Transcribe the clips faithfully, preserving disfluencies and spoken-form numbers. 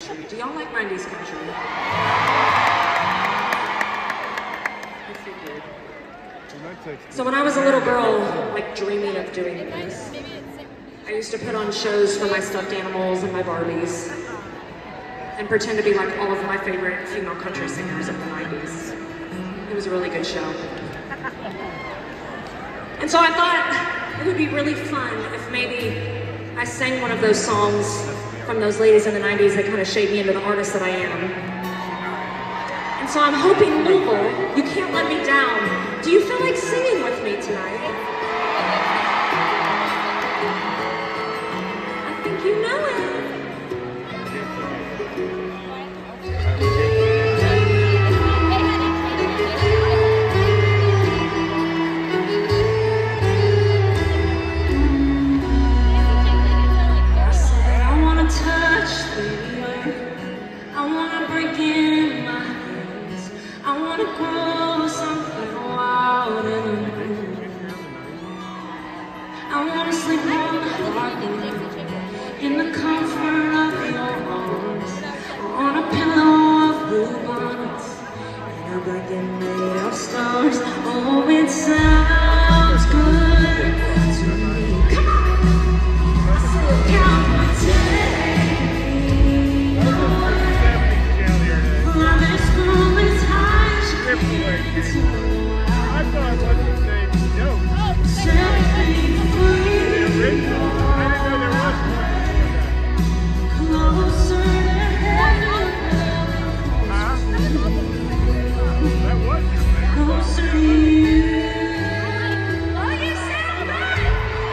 country. Do y'all like nineties country? I figured. So when I was a little girl, like dreaming of doing this, I used to put on shows for my stuffed animals and my Barbies and pretend to be like all of my favorite female country singers of the nineties. It was a really good show. And so I thought it would be really fun if maybe I sang one of those songs from those ladies in the nineties that kind of shaped me into the artist that I am. And so I'm hoping, Louisville, you can't let me down. Do you feel like singing with me tonight? I think you know it. In the comfort of your arms, on a pillow of blue bonnets, in a blanket made of stars. Oh, it sounds good to me. Come on! I said, count my take away. Love is full as high as you I thought what you say was joke. set me free. I didn't know there was. Closer to heaven, Huh? That was your man. closer to you. Oh, you sound right.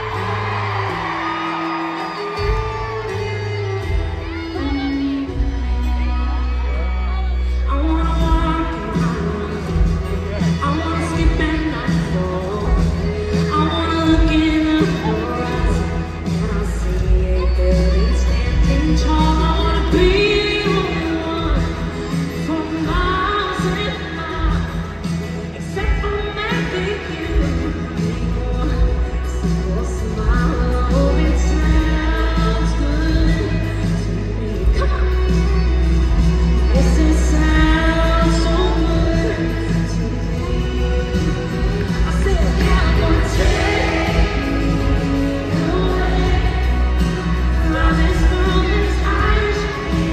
I wanna walk and I wanna skip and not fall. I wanna look in the horizon and I see a building standing tall. I wanna be the one for miles and miles, except for maybe you. Your simple smile, oh, it sounds good to me. Come on, yes, it sounds so good to me. I said, "Come on, take me away." Love is full as high as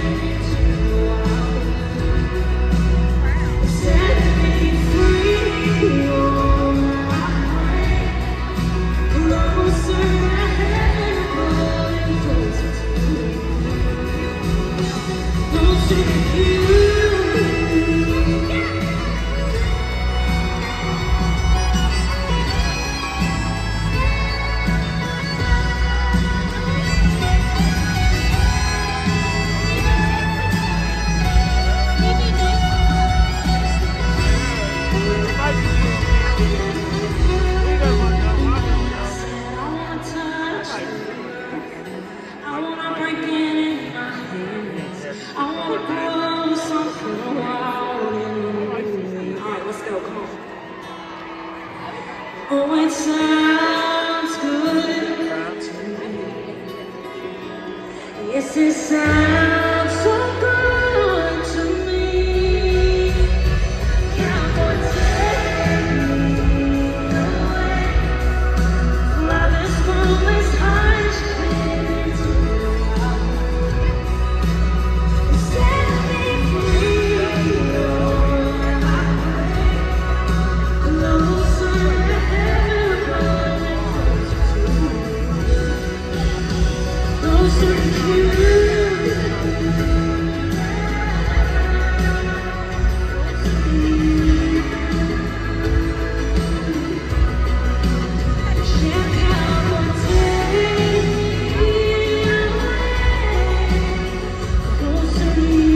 you set me free. Oh, closer to heaven, closer to you, closer to you. I wanna break it in my hands. I wanna grow something wild in me. Alright, let's go, come on. Oh, it sounds good to me. Yes, it sounds so good to me. Can't go take me away. Love is full as high as you set me free. Oh, closer to heaven, closer to you. Closer to you.